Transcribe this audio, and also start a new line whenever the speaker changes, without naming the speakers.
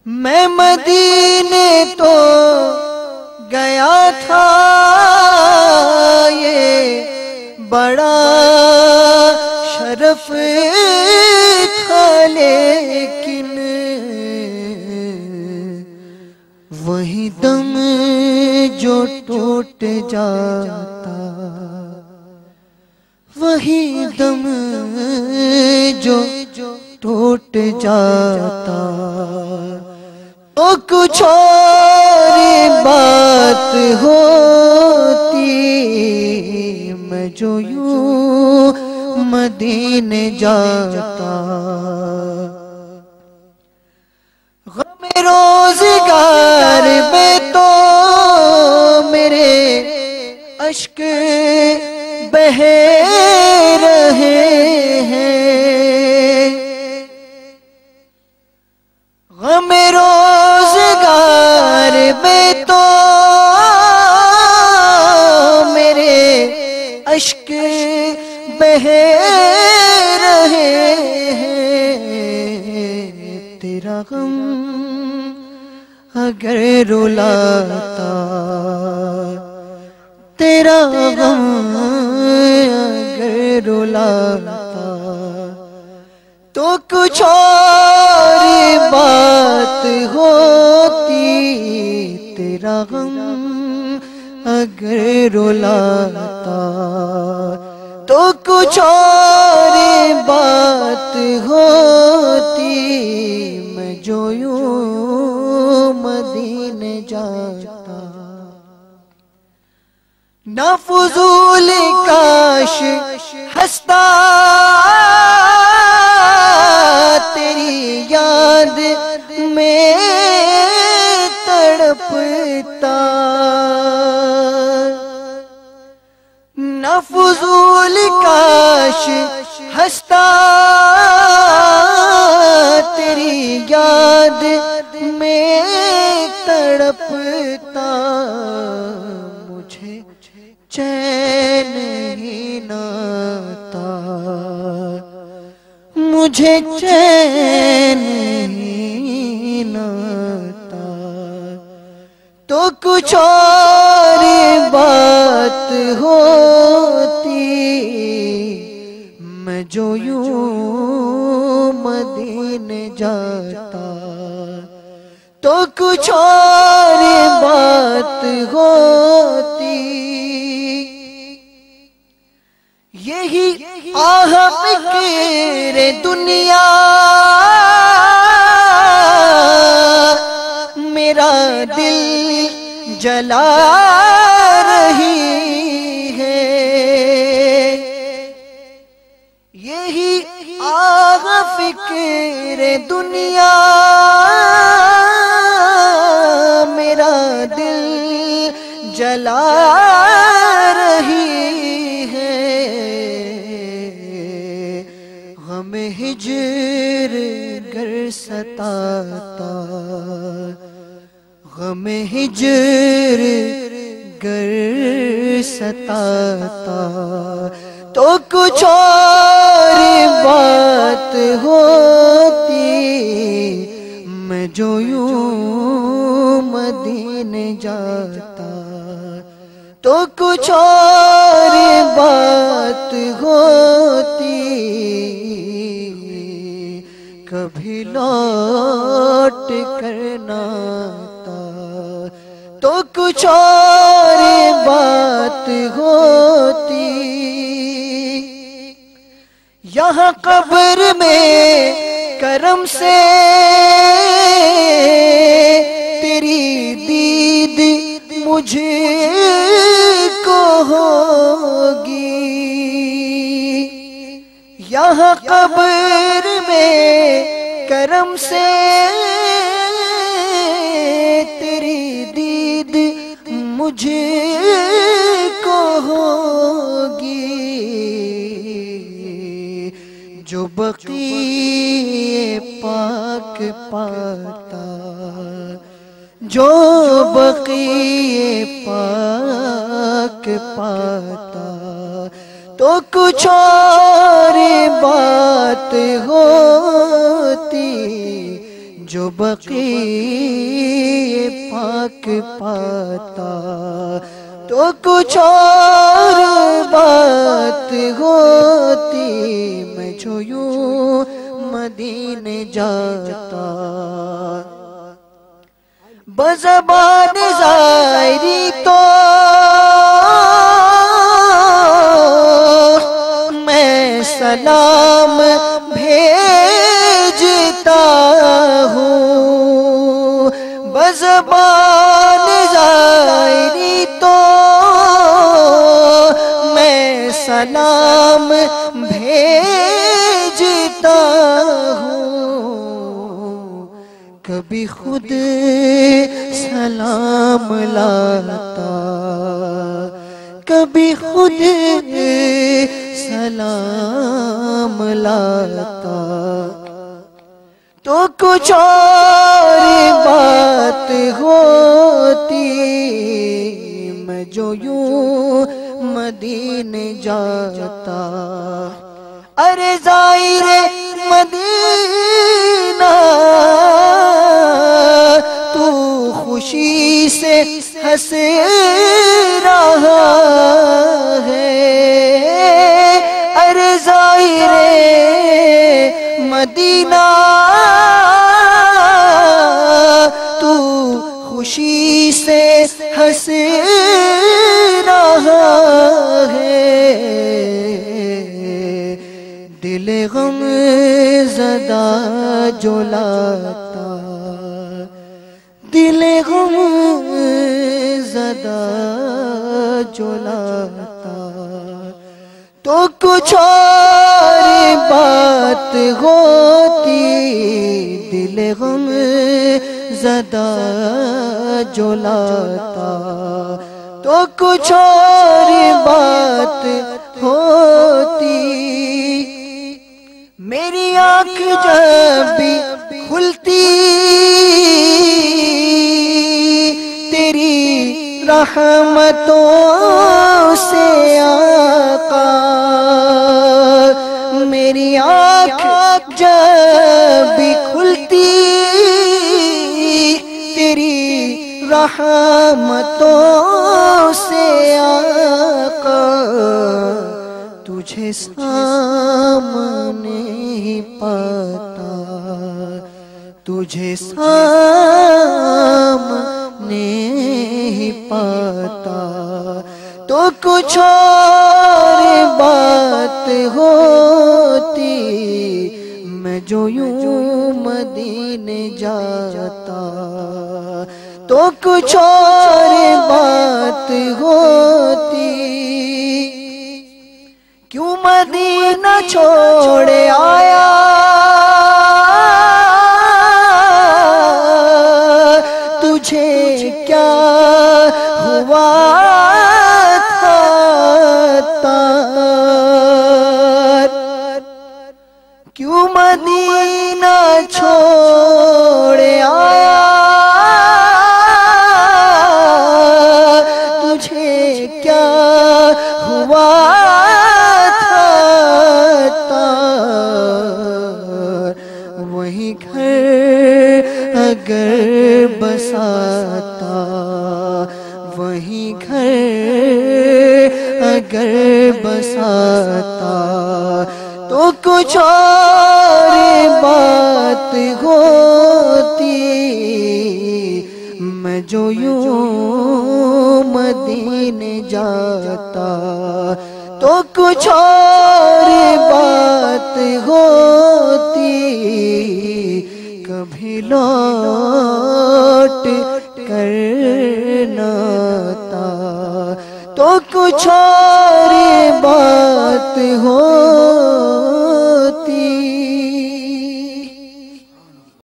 میں مدینے تو گیا تھا، یہ بڑا شرف تھا، لیکن وہی دم جو ٹوٹ جاتا، وہی دم جو ٹوٹ جاتا، تو کچھ اور بات ہوتی، میں جو یوں مدینے جاتا۔ غم روزگار میں تو میرے اشک بہہ رہے ہیں، غم روزگار میں تو میرے اشک بہہ رہے ہیں، تیرا غم اگر رلاتا، تیرا غم اگر رلاتا، تو کچھ اور بات ہوتی، تیرا غم اگر رلاتا، تو کچھ اور بات ہوتی، میں جو یوں مدینے جاتا۔ نہ فضول کاش ہنستا تیری یاد میں تڑپتا، نہ فضول کاش ہنستا تیری یاد میں تڑپتا، مجھے چین ہی نہ آتا، مجھے چین ہی نہ آتا، تو کچھ اور بات ہوتی، میں جو یوں مدینے جاتا، تو کچھ اور بات ہوتی۔ یہی آہ فکر دنیا میرا دل جلا رہی ہے، یہی آہ فکر دنیا میرا دل جلا رہی ہے، غم ہجر گر ستاتا، غم ہجر گر ستاتا، تو کچھ اور بات ہوتی، میں جو یوں مدینے جاتا، تو کچھ اور بات ہوتی، کبھی لوٹ کر نہ آتا، تو کچھ اور بات ہوتی، یہاں قبر میں کرم سے تیری دید مجھ کو ہوگی، یہاں قبر میں کرم سے تیری دید مجھ کو ہوگی، جو بقیع پاک پاتا، جو بقیع پاک پاتا، تو کچھ اور بات ہوتی، جو بقی پاک پاتا تو کچھ اور بات ہوتی، میں جو یوں مدینے جاتا بزبان ظاہری تو میں سلام بھیجتا ہوں، بزبان ظاہری تو میں سلام بھیجتا ہوں، کبھی خود سلام لاتا، کبھی خود سلام لاتا، تو کچھ اور بات ہوتی، میں جو یوں مدینے جاتا۔ ارے زائر مدینہ تو خوشی سے ہنس رہا ہے، ارے زائر مدینہ تو خوشی سے ہنس رہا ہے، دل غم زدہ جو لاتا، دل غم زدہ جو لاتا، تو کچھ اور بات ہوتی، دل غم زدہ جو لاتا، تو کچھ اور بات ہوتی، میری آنکھ جب بھی کھلتی تیری رحمتوں سے آقا، میری آنکھ جب بھی کھلتی تیری رحمتوں سے آقا، تجھے سامنے ہی پاتا، تجھے سامنے ہی پاتا، تو کچھ اور بات ہوتی، میں جو یوں مدینے جاتا، تو کچھ اور بات ہوتی، کیوں مدینہ چھوڑ آیا تجھے کیا ہوا تھا کیوں مدینہ چھوڑ آیا تجھے کیا ہوا وہی گھر اگر بساتا، وہی گھر اگر بساتا، تو کچھ اور بات ہوتی، میں جو یوں مدینے جاتا، تو کچھ اور بات ہوتی، کبھی لوٹ کر نہ آتا، تو کچھ اور بات ہوتی۔